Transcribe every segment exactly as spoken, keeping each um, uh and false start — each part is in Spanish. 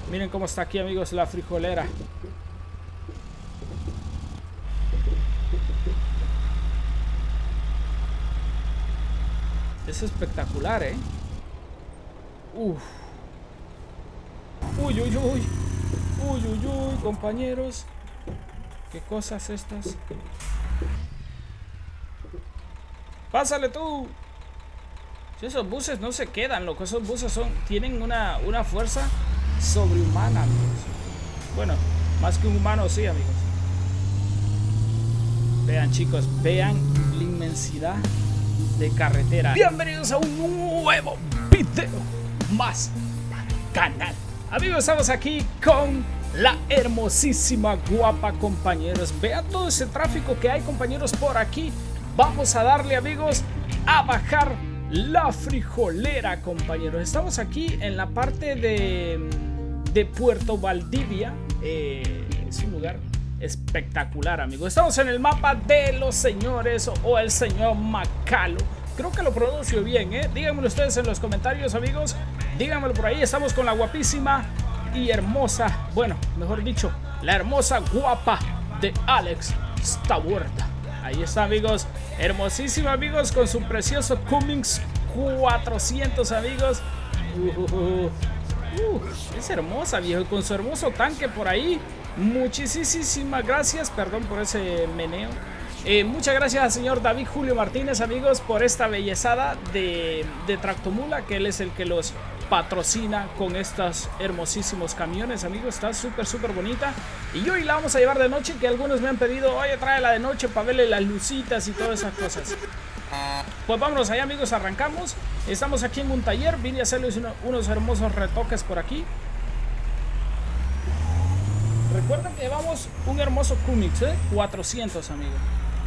Miren cómo está aquí, amigos, la frijolera. Es espectacular, ¿eh? Uf. Uy, uy, uy. Uy, uy, uy, compañeros. ¿Qué cosas estas? Pásale tú. Si esos buses no se quedan, loco. Esos buses son, tienen una, una fuerza sobrehumana, amigos. Bueno, más que un humano, sí, amigos. Vean, chicos, vean la inmensidad de carretera. Bienvenidos a un nuevo video más para el canal. Amigos, estamos aquí con la hermosísima, guapa, compañeros. Vean todo ese tráfico que hay, compañeros, por aquí. Vamos a darle, amigos, a bajar la frijolera, compañeros. Estamos aquí en la parte de, de Puerto Valdivia. Eh, es un lugar espectacular, amigos. Estamos en el mapa de los señores o, o el señor Macalo. Creo que lo pronuncio bien, ¿eh? Díganmelo ustedes en los comentarios, amigos. Díganmelo por ahí. Estamos con la guapísima y hermosa, bueno, mejor dicho, la hermosa guapa de Alex Taborda. Ahí está, amigos. Hermosísima, amigos, con su precioso Cummins cuatrocientos, amigos. Uh, uh, uh, uh, es hermosa, viejo. Con su hermoso tanque por ahí. Muchísimas gracias. Perdón por ese meneo. Eh, muchas gracias al señor David Julio Martínez, amigos, por esta bellezada de, de Tractomula, que él es el que los patrocina con estos hermosísimos camiones, amigos. Está súper, súper bonita. Y hoy la vamos a llevar de noche, que algunos me han pedido, oye, tráela de noche para verle las lucitas y todas esas cosas. Pues vámonos allá, amigos, arrancamos. Estamos aquí en un taller. Vine a hacerles uno, unos hermosos retoques por aquí. Recuerden que llevamos un hermoso Cummins, ¿eh? cuatrocientos, amigos.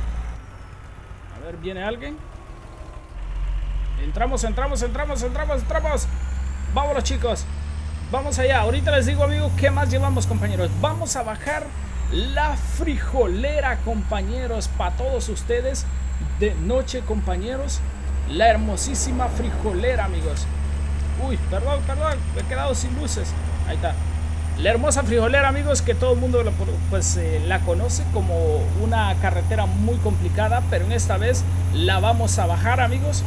A ver, ¿viene alguien? Entramos, entramos, entramos, entramos, entramos. Vámonos, chicos. Vamos allá. Ahorita les digo, amigos, qué más llevamos, compañeros. Vamos a bajar la frijolera, compañeros, para todos ustedes. De noche, compañeros. La hermosísima frijolera, amigos. Uy, perdón, perdón. Me he quedado sin luces. Ahí está. La hermosa frijolera, amigos, que todo el mundo pues, eh, la conoce como una carretera muy complicada, pero en esta vez la vamos a bajar, amigos.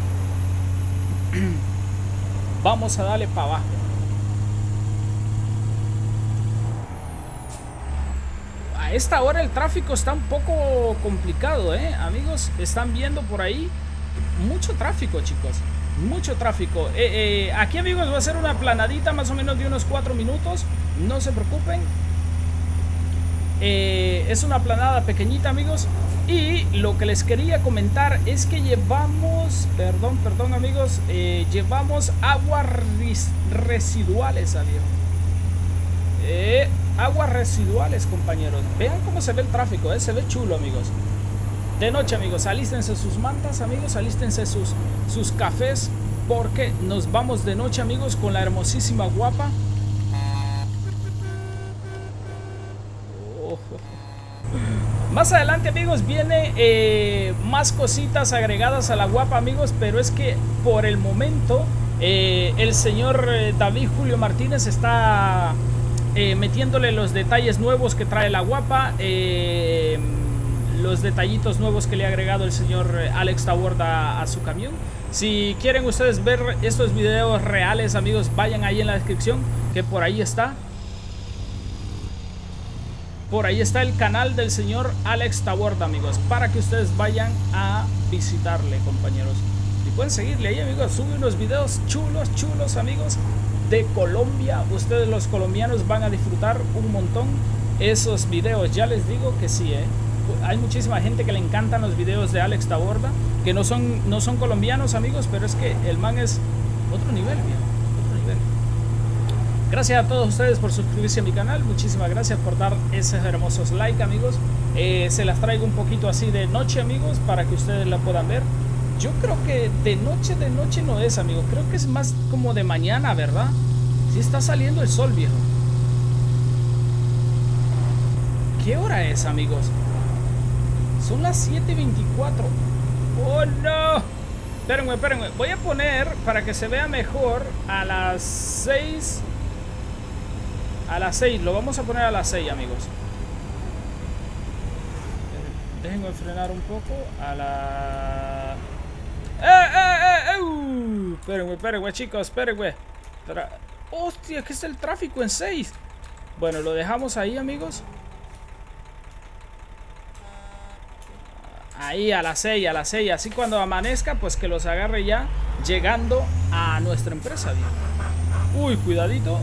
Vamos a darle para abajo. A esta hora el tráfico está un poco complicado, ¿eh? Amigos, están viendo por ahí mucho tráfico, chicos. Mucho tráfico. Eh, eh, aquí, amigos, va a ser una planadita más o menos de unos cuatro minutos. No se preocupen. Eh, es una planada pequeñita, amigos. Y lo que les quería comentar es que llevamos, perdón, perdón, amigos, eh, llevamos aguas residuales, amigos. Eh, aguas residuales, compañeros. Vean cómo se ve el tráfico, eh, se ve chulo, amigos. De noche, amigos, alístense sus mantas, amigos, alístense sus, sus cafés, porque nos vamos de noche, amigos, con la hermosísima guapa. Oh. Más adelante, amigos, viene eh, más cositas agregadas a la guapa, amigos, pero es que por el momento eh, el señor eh, David Julio Martínez está eh, metiéndole los detalles nuevos que trae la guapa. Eh, los detallitos nuevos que le ha agregado el señor Alex Taborda a su camión. Si quieren ustedes ver estos videos reales, amigos, vayan ahí en la descripción, que por ahí está. Por ahí está el canal del señor Alex Taborda, amigos, para que ustedes vayan a visitarle, compañeros. Y pueden seguirle ahí, amigos. Sube unos videos chulos, chulos, amigos, de Colombia. Ustedes, los colombianos, van a disfrutar un montón esos videos. Ya les digo que sí, eh. Hay muchísima gente que le encantan los videos de Alex Taborda, que no son, no son colombianos, amigos, pero es que el man es otro nivel, bien, otro nivel. Gracias a todos ustedes por suscribirse a mi canal. Muchísimas gracias por dar esos hermosos like, amigos. Eh, se las traigo un poquito así de noche, amigos, para que ustedes la puedan ver. Yo creo que de noche, de noche no es, amigos. Creo que es más como de mañana, ¿verdad? Sí está saliendo el sol, viejo. ¿Qué hora es, amigos? Son las siete veinticuatro. ¡Oh, no! Espérenme, espérenme. Voy a poner, para que se vea mejor, a las seis... A las seis, lo vamos a poner a las seis, amigos. Déjenme frenar un poco. A la... ¡Eh, eh, eh! eh! Uh, espérenme, espérenme, chicos, espérenme. Espera. ¡Hostia! ¿Qué es el tráfico en seis? Bueno, lo dejamos ahí, amigos. Ahí, a las seis, a las seis. Así cuando amanezca, pues que los agarre ya llegando a nuestra empresa, tío. Uy, cuidadito.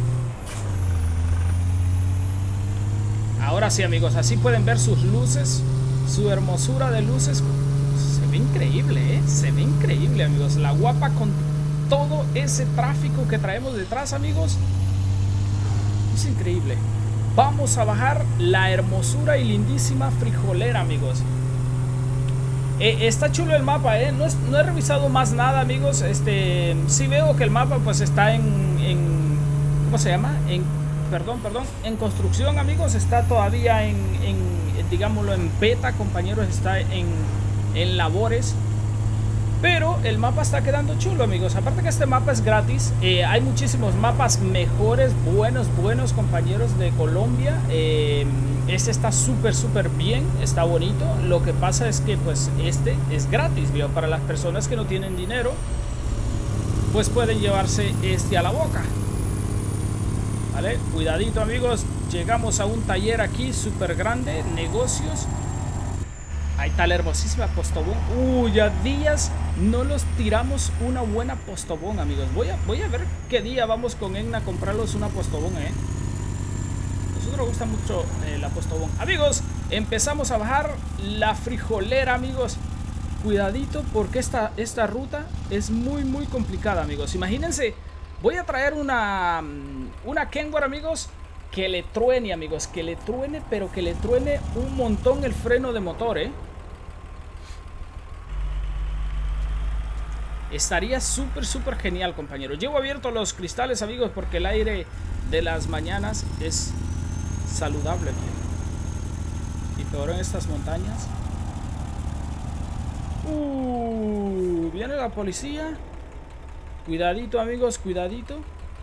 Ahora sí, amigos, así pueden ver sus luces, su hermosura de luces. Se ve increíble, ¿eh? Se ve increíble, amigos. La guapa con todo ese tráfico que traemos detrás, amigos. Es increíble. Vamos a bajar la hermosura y lindísima frijolera, amigos. Eh, está chulo el mapa, ¿eh? No, es, no he revisado más nada, amigos. Este, sí veo que el mapa pues está en, en ¿cómo se llama? En, perdón, perdón, en construcción, amigos. Está todavía en, en digámoslo, en beta, compañeros. Está en, en labores. Pero el mapa está quedando chulo, amigos. Aparte que este mapa es gratis, eh, hay muchísimos mapas mejores, buenos, buenos, compañeros, de Colombia. Eh, este está súper, súper bien, está bonito. Lo que pasa es que pues este es gratis, ¿vio? Para las personas que no tienen dinero, pues pueden llevarse este a la boca. ¿Vale? Cuidadito, amigos. Llegamos a un taller aquí súper grande, negocios. Ahí está la hermosísima Postobón. Uy, ya días no los tiramos una buena Postobón, amigos. Voy a, voy a ver qué día vamos con Enna a comprarlos una Postobón, eh. A nosotros nos gusta mucho eh, la Postobón. Amigos, empezamos a bajar la frijolera, amigos. Cuidadito porque esta, esta ruta es muy, muy complicada, amigos. Imagínense, voy a traer una, una Kenworth, amigos, que le truene, amigos, que le truene, pero que le truene un montón el freno de motor, ¿eh? Estaría súper, súper genial, compañeros. Llevo abiertos los cristales, amigos, porque el aire de las mañanas es saludable, tío. Y peor en estas montañas. Uh, viene la policía. Cuidadito, amigos, cuidadito.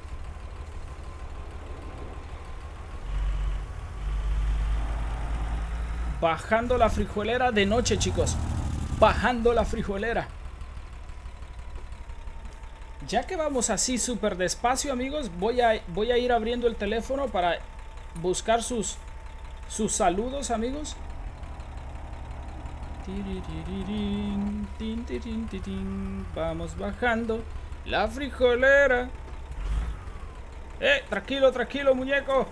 Bajando la frijolera de noche, chicos. Bajando la frijolera. Ya que vamos así súper despacio, amigos, voy a, voy a ir abriendo el teléfono para buscar sus, sus saludos, amigos. Vamos bajando la frijolera. Eh, tranquilo, tranquilo, muñeco.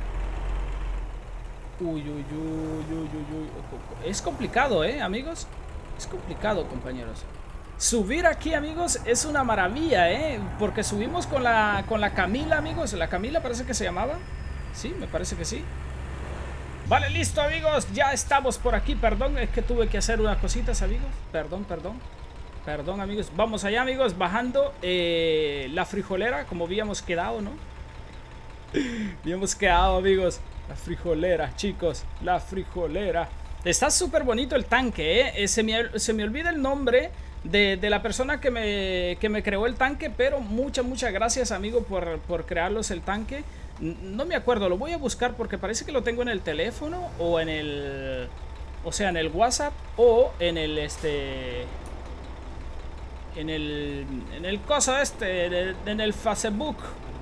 Uy, uy, uy, uy, uy, uy. Es complicado, ¿eh, amigos? Es complicado, compañeros. Subir aquí, amigos, es una maravilla, ¿eh? Porque subimos con la, con la Camila, amigos. La Camila parece que se llamaba. Sí, me parece que sí. Vale, listo, amigos. Ya estamos por aquí. Perdón, es que tuve que hacer unas cositas, amigos. Perdón, perdón. Perdón, amigos. Vamos allá, amigos. Bajando eh, la frijolera, como habíamos quedado, ¿no? Habíamos quedado, amigos. La frijolera, chicos. La frijolera. Está súper bonito el tanque, ¿eh? Se me, se me olvida el nombre de, de la persona que me, que me creó el tanque. Pero muchas, muchas gracias, amigo, por, por crearlos el tanque. No me acuerdo, lo voy a buscar porque parece que lo tengo en el teléfono. O en el... O sea, en el WhatsApp. O en el, este... En el... En el coso este, en el, en el Facebook.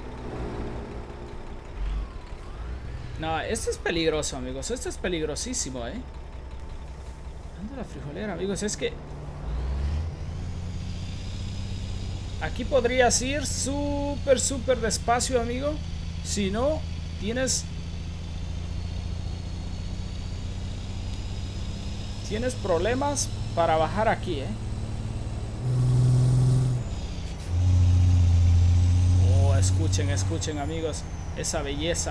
No, esto es peligroso, amigos. Esto es peligrosísimo, ¿eh? Ando la frijolera, amigos. Es que... Aquí podrías ir súper, súper despacio, amigo. Si no, tienes... Tienes problemas para bajar aquí, ¿eh? Oh, escuchen, escuchen, amigos. Esa belleza.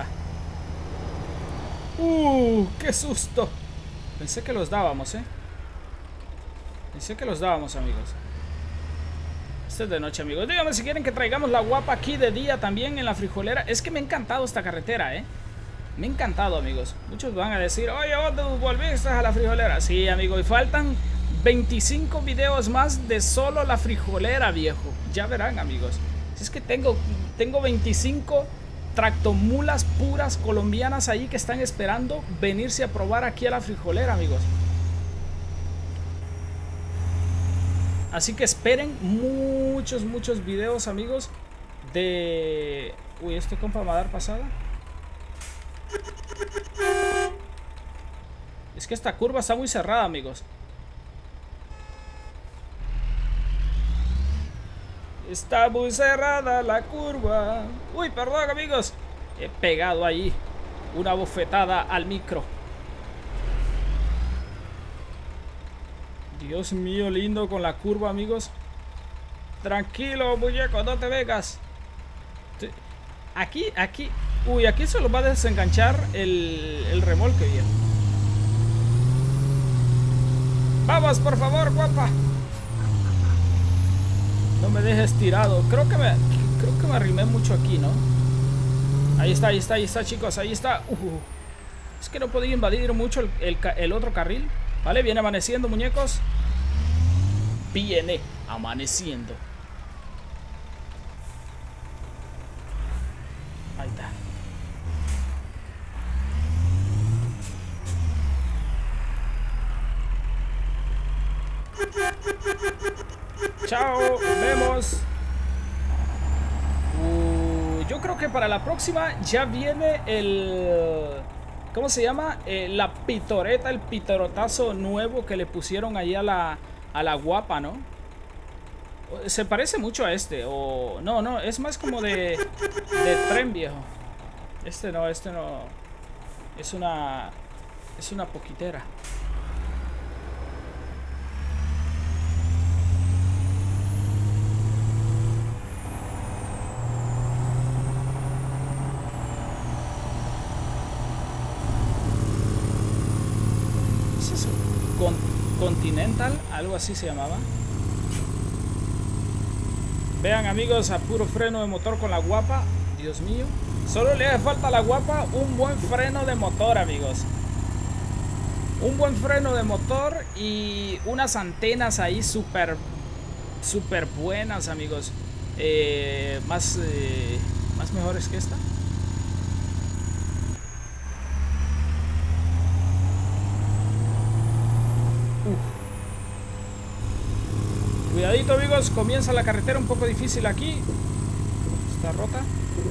¡Uh! ¡Qué susto! Pensé que los dábamos, ¿eh? Pensé que los dábamos, amigos. Este es de noche, amigos. Díganme si quieren que traigamos la guapa aquí de día también en la frijolera. Es que me ha encantado esta carretera, ¿eh? Me ha encantado, amigos. Muchos van a decir, oye, ¿vos volviste a la frijolera? Sí, amigo. Y faltan veinticinco videos más de solo la frijolera, viejo. Ya verán, amigos. Si es que tengo, tengo veinticinco tractomulas puras colombianas ahí que están esperando venirse a probar aquí a la frijolera, amigos. Así que esperen muchos, muchos videos, amigos, de... Uy, este compa me va a dar pasada. Es que esta curva está muy cerrada, amigos. Está muy cerrada la curva. Uy, perdón, amigos. He pegado ahí una bofetada al micro. Dios mío, lindo con la curva, amigos. Tranquilo, muñeco, no te vengas. Aquí, aquí. Uy, aquí se lo va a desenganchar el, el remolque, bien. Vamos, por favor, guapa. No me dejes tirado. Creo que me, creo que me arrimé mucho aquí, ¿no? Ahí está, ahí está, ahí está, chicos. Ahí está. Uh, es que no podía invadir mucho el, el, el otro carril. Vale, viene amaneciendo, muñecos. Viene amaneciendo. Ahí está. Chao, vemos. Uh, yo creo que para la próxima ya viene el... ¿Cómo se llama? Eh, la pitoreta, el pitorotazo nuevo que le pusieron ahí a la, a la guapa, ¿no? Se parece mucho a este. O no, no, es más como de, de tren, viejo. Este no, este no. Es una... Es una poquitera. Con, Continental, algo así se llamaba. Vean, amigos, a puro freno de motor con la guapa. Dios mío. Solo le hace falta a la guapa un buen freno de motor, amigos. Un buen freno de motor y unas antenas ahí súper súper buenas, amigos. Eh, más, eh, más mejores que esta. Cuidadito, amigos, comienza la carretera un poco difícil aquí. Está rota.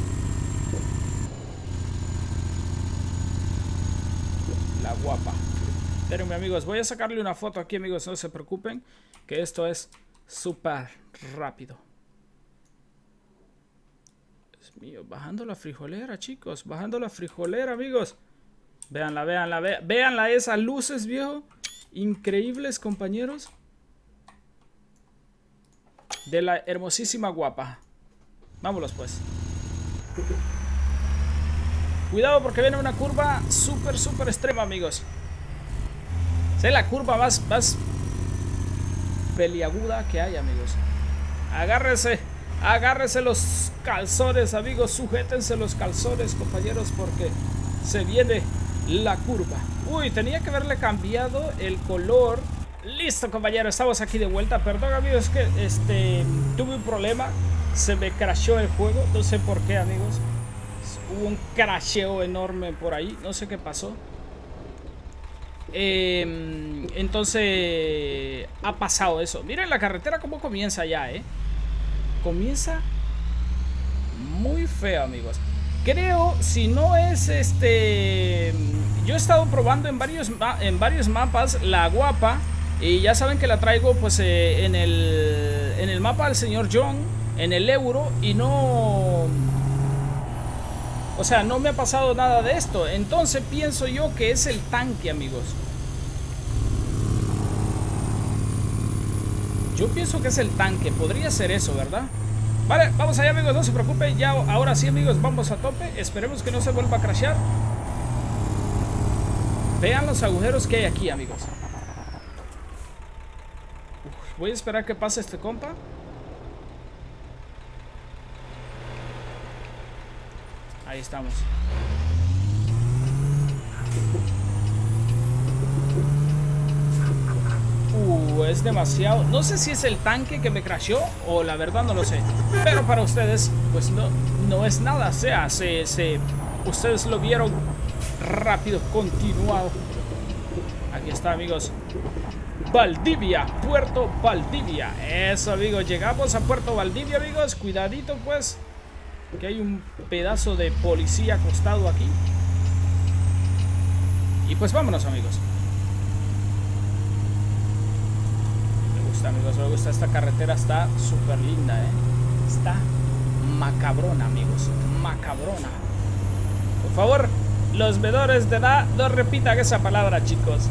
La guapa. Espérenme, amigos, voy a sacarle una foto aquí, amigos, no se preocupen, que esto es súper rápido. Dios mío, bajando la frijolera, chicos, bajando la frijolera, amigos. Véanla, véanla, véanla, véanla esas luces, viejo. Increíbles, compañeros. De la hermosísima guapa. Vámonos, pues. Cuidado porque viene una curva súper, súper extrema, amigos. Es la curva más, más peliaguda que hay, amigos. Agárrense. Agárrense los calzones, amigos. Sujétense los calzones, compañeros, porque se viene la curva. Uy, tenía que haberle cambiado el color. Listo, compañeros, estamos aquí de vuelta. Perdón, amigos, que este tuve un problema. Se me crasheó el juego. No sé por qué, amigos. Hubo un crasheo enorme por ahí. No sé qué pasó. Eh, entonces ha pasado eso. Miren la carretera cómo comienza ya, eh. Comienza muy feo, amigos. Creo, si no es este... Yo he estado probando en varios, en varios mapas la guapa. Y ya saben que la traigo pues eh, en, el, en el mapa del señor John, en el euro, y no... O sea, no me ha pasado nada de esto. Entonces pienso yo que es el tanque, amigos. Yo pienso que es el tanque. Podría ser eso, ¿verdad? Vale, vamos allá, amigos, no se preocupen. Ya, ahora sí, amigos, vamos a tope. Esperemos que no se vuelva a crashear. Vean los agujeros que hay aquí, amigos. Voy a esperar que pase este compa. Ahí estamos. Uh, es demasiado. No sé si es el tanque que me crashó o la verdad no lo sé. Pero para ustedes, pues no, no es nada. O sea, se, se, ustedes lo vieron rápido, continuado. Aquí está, amigos. Valdivia, Puerto Valdivia. Eso, amigos, llegamos a Puerto Valdivia, amigos. Cuidadito, pues, que hay un pedazo de policía acostado aquí. Y pues vámonos, amigos. Me gusta, amigos, me gusta. Esta carretera está súper linda, eh. Está macabrona, amigos. Macabrona. Por favor, los vedores de edad, no repitan esa palabra, chicos.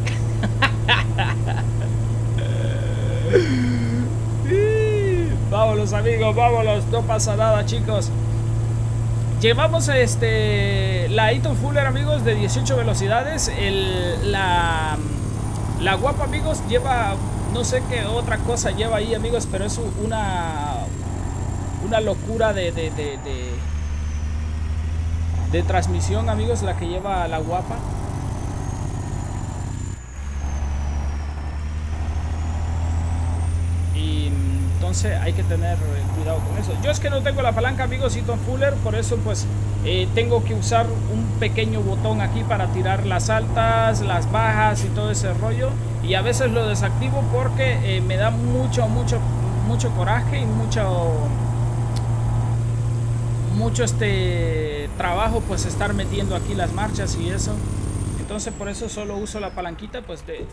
Vámonos, amigos, vámonos. No pasa nada, chicos. Llevamos este la Eaton Fuller, amigos, de dieciocho velocidades. El, la, la guapa, amigos, lleva no sé qué otra cosa lleva ahí, amigos, pero es una una locura de de, de, de, de transmisión, amigos, la que lleva la guapa. Y entonces hay que tener cuidado con eso. Yo es que no tengo la palanca, amigos, Eaton Fuller, por eso pues eh, tengo que usar un pequeño botón aquí para tirar las altas, las bajas y todo ese rollo. Y a veces lo desactivo porque eh, me da mucho, mucho, mucho coraje y mucho, mucho este trabajo, pues estar metiendo aquí las marchas y eso. Entonces por eso solo uso la palanquita, pues de...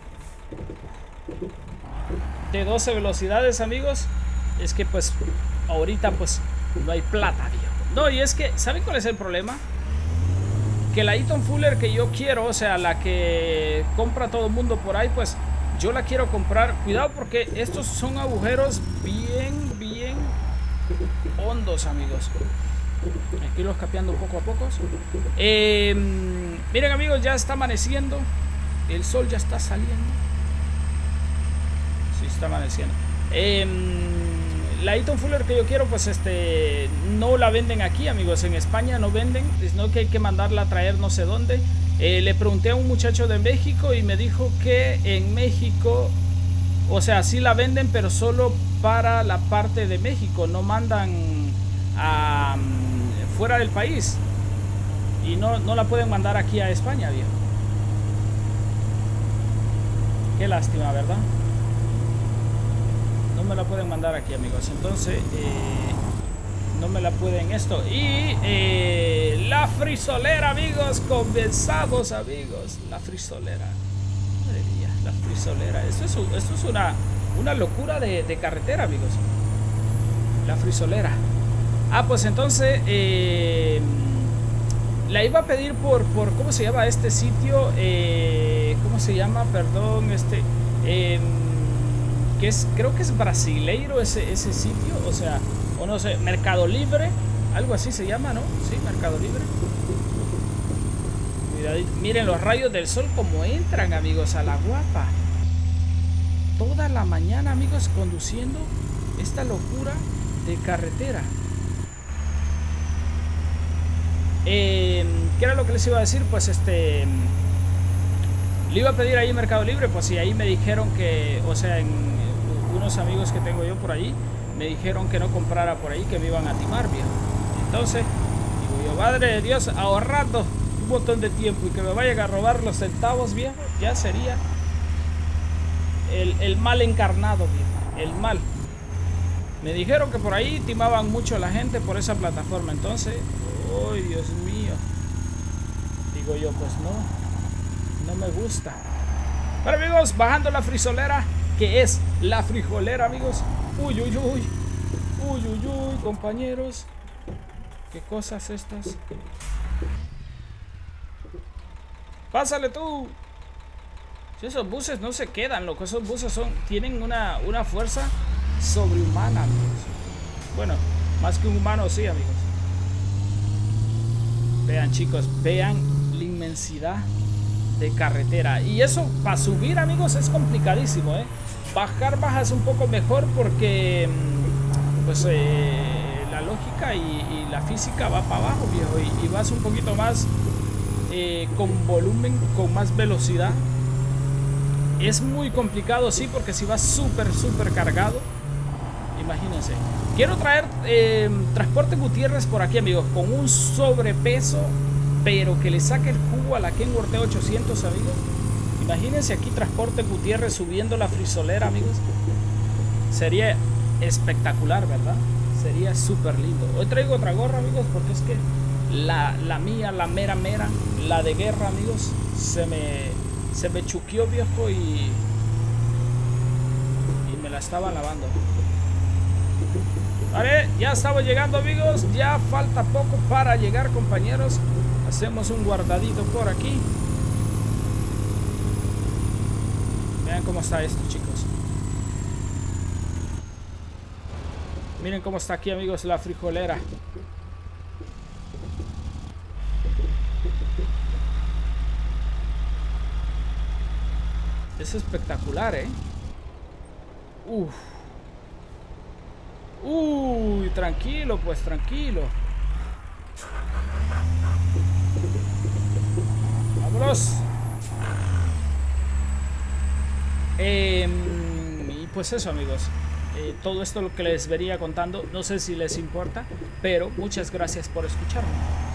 de doce velocidades, amigos. Es que pues ahorita pues no hay plata, viejo. No, y es que, ¿saben cuál es el problema? Que la Eaton Fuller que yo quiero, o sea, la que compra todo el mundo por ahí, pues yo la quiero comprar. Cuidado porque estos son agujeros bien, bien hondos, amigos. Aquí los capeando poco a poco. eh, Miren, amigos, ya está amaneciendo. El sol ya está saliendo. Está amaneciendo. Eh, la Eaton Fuller que yo quiero, pues este no la venden aquí, amigos. En España no venden, sino que hay que mandarla a traer no sé dónde. Eh, le pregunté a un muchacho de México y me dijo que en México, o sea, sí la venden, pero solo para la parte de México. No mandan a fuera del país y no, no la pueden mandar aquí a España, viejo. Qué lástima, ¿verdad? No me la pueden mandar aquí, amigos. Entonces eh, no me la pueden esto. Y eh, la frisolera, amigos. Comenzamos, amigos. La frisolera. Madre mía, la frisolera. Esto es, esto es una, una locura de, de carretera, amigos. La frisolera. Ah, pues entonces eh, la iba a pedir por, por ¿cómo se llama este sitio? Eh, ¿Cómo se llama? Perdón, este... Eh, que es, creo que es brasileiro ese, ese sitio, o sea, o no sé, Mercado Libre, algo así se llama, ¿no? Sí, Mercado Libre. Cuidadito. Miren los rayos del sol como entran, amigos, a la guapa. Toda la mañana, amigos, conduciendo esta locura de carretera. Eh, ¿Qué era lo que les iba a decir? Pues este... le iba a pedir ahí Mercado Libre, pues sí, ahí me dijeron que, o sea, en unos amigos que tengo yo por ahí, me dijeron que no comprara por ahí, que me iban a timar, viejo. Entonces, digo yo, madre de Dios, ahorrando un montón de tiempo y que me vayan a robar los centavos, viejo, ya sería el, el mal encarnado, viejo, el mal. Me dijeron que por ahí timaban mucho a la gente por esa plataforma, entonces, ¡ay, Dios mío! Digo yo, pues no, no me gusta. Pero, amigos, bajando la frisolera, que es la frijolera, amigos. Uy, uy, uy. Uy, uy, uy, compañeros. ¿Qué cosas estas? Pásale tú. Si esos buses no se quedan, loco. Esos buses son, tienen una, una fuerza sobrehumana, amigos. Bueno, más que un humano, sí, amigos. Vean, chicos, vean la inmensidad de carretera. Y eso para subir, amigos, es complicadísimo, ¿eh? Bajar bajas un poco mejor porque pues eh, la lógica y, y la física va para abajo, viejo, y, y vas un poquito más eh, con volumen, con más velocidad. es muy complicado, sí, porque si va súper, súper cargado, imagínense. Quiero traer eh, Transporte Gutiérrez por aquí, amigos, con un sobrepeso, pero que le saque el jugo a la Kenworth T ochocientos, amigos. Imagínense aquí Transporte Gutiérrez subiendo la frisolera, amigos. Sería espectacular, ¿verdad? Sería súper lindo. Hoy traigo otra gorra, amigos, porque es que la, la mía, la mera mera, la de guerra, amigos, se me, se me chuqueó, viejo, y, y me la estaba lavando. Vale, ya estamos llegando, amigos. Ya falta poco para llegar, compañeros. Hacemos un guardadito por aquí. Vean cómo está esto, chicos. Miren cómo está aquí, amigos, la frijolera. Es espectacular, ¿eh? Uf. Uy, tranquilo, pues, tranquilo. Vámonos. Eh, y pues eso, amigos. Eh, todo esto lo que les venía contando, no sé si les importa, pero muchas gracias por escucharme.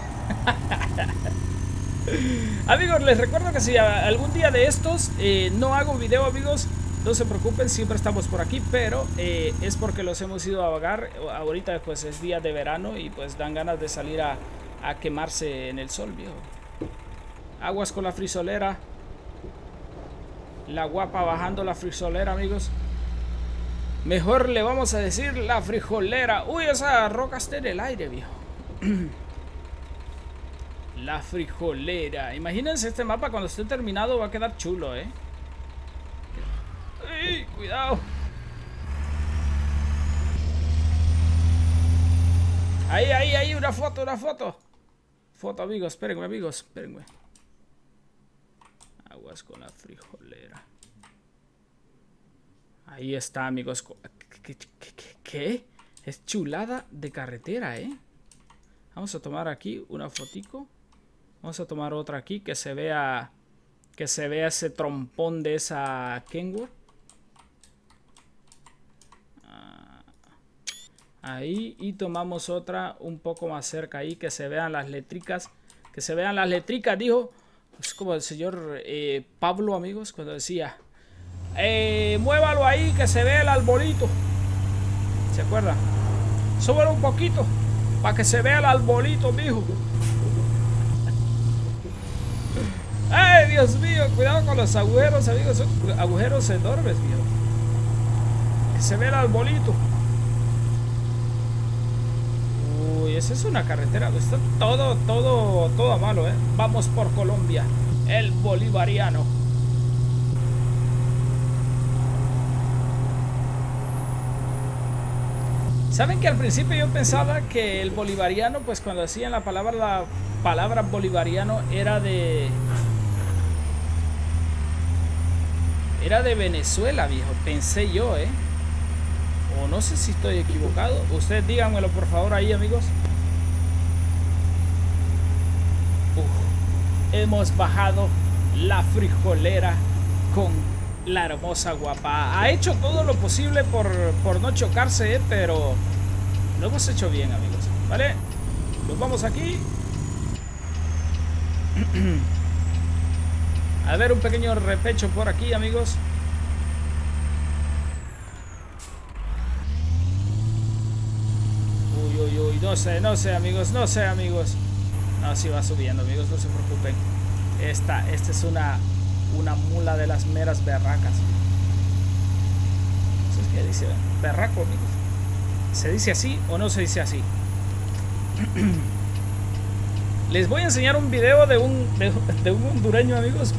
Amigos, les recuerdo que si algún día de estos eh, no hago video, amigos, no se preocupen, siempre estamos por aquí, pero eh, es porque los hemos ido a vagar. Ahorita pues es día de verano y pues dan ganas de salir a, a quemarse en el sol, viejo. Aguas con la frisolera. La guapa bajando la frisolera, amigos. Mejor le vamos a decir la frijolera. Uy, esa roca está en el aire, viejo. La frijolera. Imagínense este mapa cuando esté terminado, va a quedar chulo, ¿eh? ¡Ey, cuidado! Ahí, ahí, ahí, una foto, una foto. Foto, amigos, espérenme, amigos, espérenme. Aguas con la frijolera. Ahí está, amigos. ¿Qué, qué, qué, qué? Es chulada de carretera, ¿eh? Vamos a tomar aquí una fotico. Vamos a tomar otra aquí que se vea, que se vea ese trompón de esa Kenworth. Ah, ahí, y tomamos otra un poco más cerca ahí, que se vean las letricas. Que se vean las letricas, dijo. Es como el señor eh, Pablo, amigos, cuando decía... Eh, muévalo ahí, que se vea el arbolito. ¿Se acuerda? Súbelo un poquito para que se vea el arbolito, mijo. Ay, Dios mío, cuidado con los agujeros, amigos. Son agujeros enormes, viejo. Que se vea el arbolito. Uy, esa es una carretera. Está todo, todo, todo a malo, eh. Vamos por Colombia, el bolivariano. ¿Saben que al principio yo pensaba que el bolivariano, pues cuando decían la palabra, la palabra bolivariano era de... Era de Venezuela, viejo. Pensé yo, ¿eh? O no sé si estoy equivocado. Ustedes díganmelo, por favor, ahí, amigos. Uf, hemos bajado la frijolera con la hermosa guapa. Ha hecho todo lo posible por, por no chocarse, ¿eh? Pero lo hemos hecho bien, amigos. ¿Vale? Nos vamos aquí. A ver, un pequeño repecho por aquí, amigos. Uy, uy, uy, no sé, no sé, amigos, no sé, amigos. No, sí va subiendo, amigos, no se preocupen. Esta, esta es una, una mula de las meras berracas. ¿Eso es qué dice? Berraco, amigos. ¿Se dice así o no se dice así? Les voy a enseñar un video de un, de, de un hondureño, amigos.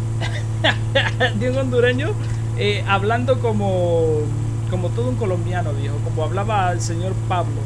De un hondureño eh, hablando como como todo un colombiano, viejo, como hablaba el señor Pablo.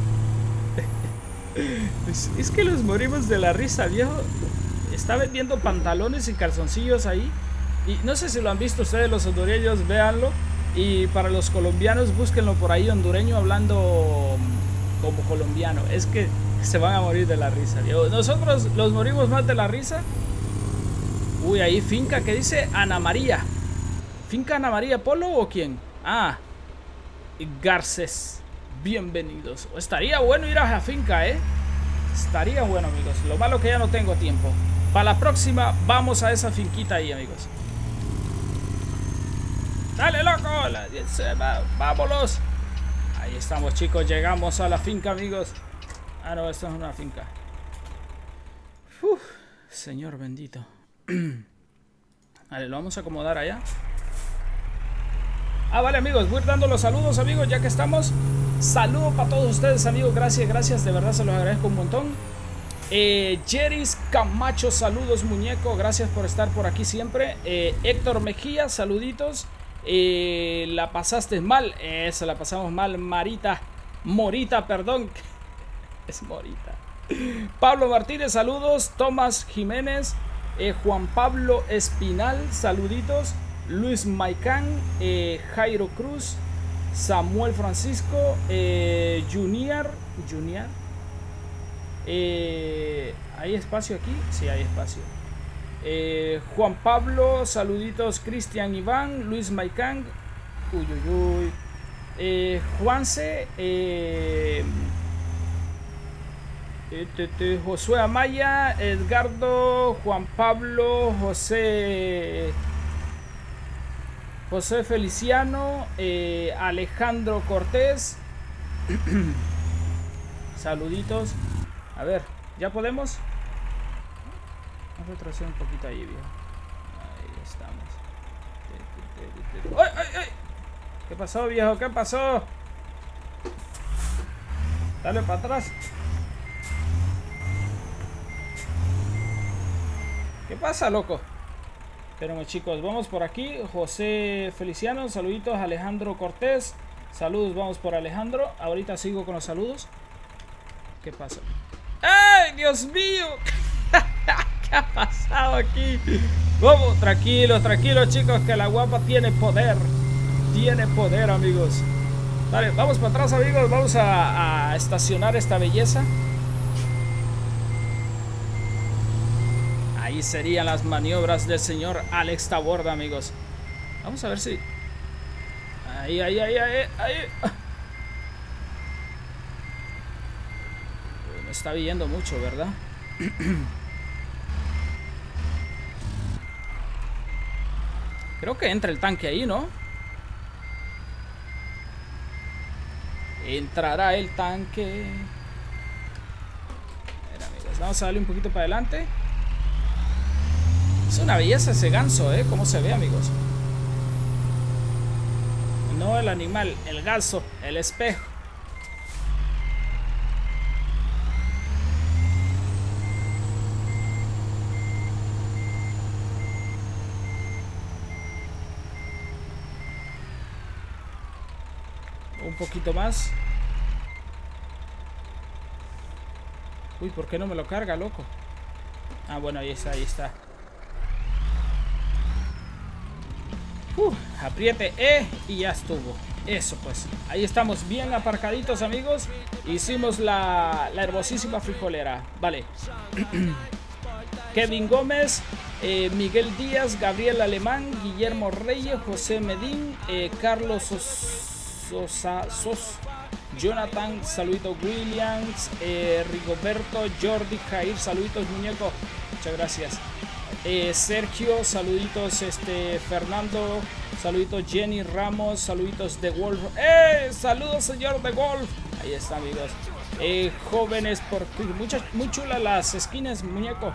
es, es que los morimos de la risa, viejo. Está vendiendo pantalones y calzoncillos ahí, y no sé si lo han visto ustedes, los hondureños, véanlo. Y para los colombianos, búsquenlo por ahí, hondureño hablando como colombiano. Es que se van a morir de la risa, viejo. Nosotros los morimos más de la risa. Uy, ahí finca que dice Ana María. ¿Finca Ana María Polo o quién? Ah, Garcés. Bienvenidos. Estaría bueno ir a la finca, ¿eh? Estaría bueno, amigos. Lo malo que ya no tengo tiempo. Para la próxima vamos a esa finquita ahí, amigos. ¡Dale, loco! ¡Vámonos! Ahí estamos, chicos. Llegamos a la finca, amigos. Ah, no, esto es una finca. Uf, Señor bendito. Vale, lo vamos a acomodar allá. Ah, vale, amigos. Voy dando los saludos, amigos, ya que estamos. Saludos para todos ustedes, amigos. Gracias, gracias. De verdad se los agradezco un montón. Eh, Jeris Camacho, saludos, muñeco. Gracias por estar por aquí siempre. Eh, Héctor Mejía, saluditos. Eh, la pasaste mal. Eso, la pasamos mal. Marita, Morita, perdón. Es Morita. Pablo Martínez, saludos. Tomás Jiménez, eh, Juan Pablo Espinal, saluditos. Luis Maicán, eh, Jairo Cruz, Samuel Francisco, eh, Junior, Junior. Eh, ¿Hay espacio aquí? Sí, hay espacio. Eh, Juan Pablo, saluditos. Cristian Iván, Luis Maicán, uy, uy, uy. Eh, Juanse, eh, eh, Josué Amaya, Edgardo, Juan Pablo, José, José Feliciano, eh, Alejandro Cortés. Saluditos. A ver, ¿ya podemos? Vamos a retroceder un poquito ahí, viejo. Ahí estamos. ¡Ay, ay, ay! ¿Qué pasó, viejo? ¿Qué pasó? Dale para atrás. ¿Qué pasa, loco? Espérenme, chicos, vamos por aquí. José Feliciano, saluditos. Alejandro Cortés, saludos, vamos por Alejandro. Ahorita sigo con los saludos. ¿Qué pasa? ¡Ay, Dios mío! ¿Qué ha pasado aquí? Vamos, tranquilos, tranquilos, chicos, que la guapa tiene poder. Tiene poder, amigos. Vale, vamos para atrás, amigos. Vamos a, a estacionar esta belleza. Ahí serían las maniobras del señor Alex Taborda, amigos. Vamos a ver si... Ahí, ahí, ahí, ahí, ahí. Me está viendo mucho, ¿verdad? Creo que entra el tanque ahí, ¿no? Entrará el tanque. Mira, amigos, vamos a darle un poquito para adelante. Es una belleza ese ganso, ¿eh? Cómo se ve, amigos. No el animal, el ganso, el espejo. Un poquito más. Uy, ¿por qué no me lo carga, loco? Ah, bueno, ahí está, ahí está. Uh, apriete E y ya estuvo. Eso pues, ahí estamos bien aparcaditos, amigos. Hicimos la, la hermosísima frijolera. Vale. Kevin Gómez, eh, Miguel Díaz, Gabriel Alemán, Guillermo Reyes, José Medín, eh, Carlos Sosa, Sos, Jonathan, saluditos. Williams, eh, Rigoberto, Jordi, Jair, saluditos, muñeco. Muchas gracias. Eh, Sergio, saluditos. Este, Fernando, saluditos. Jenny Ramos, saluditos. De Wolf. ¡Eh! Saludos, señor de Wolf. Ahí está, amigos. Eh, jóvenes por muchas, muy chulas las skins, muñeco.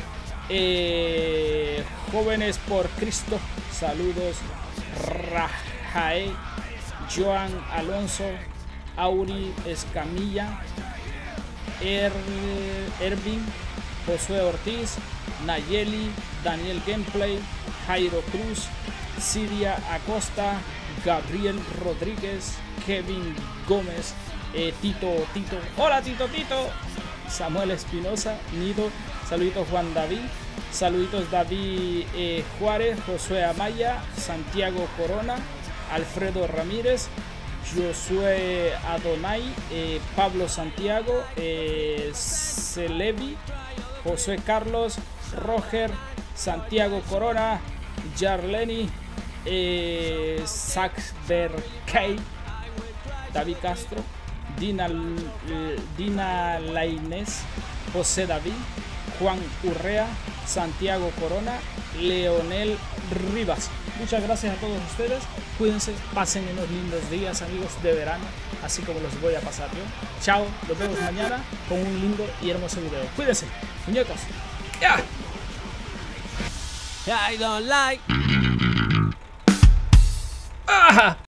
Eh, jóvenes por Cristo, saludos. Rajae, Joan Alonso, Auri Escamilla, er, Ervin, Josué Ortiz, Nayeli, Daniel Gameplay, Jairo Cruz, Siria Acosta, Gabriel Rodríguez, Kevin Gómez, eh, Tito Tito, hola Tito Tito, Samuel Espinosa, Nido, saluditos. Juan David, saluditos. David eh, Juárez, Josué Amaya, Santiago Corona, Alfredo Ramírez, Josué Adonai, eh, Pablo Santiago, eh, Celebi, Josué Carlos, Roger, Santiago Corona, Yarleni, eh, Saxber Kay, David Castro, Dina, Dina Lainez, José David, Juan Urrea, Santiago Corona, Leonel Rivas. Muchas gracias a todos ustedes. Cuídense, pasen unos lindos días, amigos, de verano, así como los voy a pasar yo. Chao, nos vemos mañana con un lindo y hermoso video. Cuídense, muñecos. ¡Ya! I don't like. ¡Ah!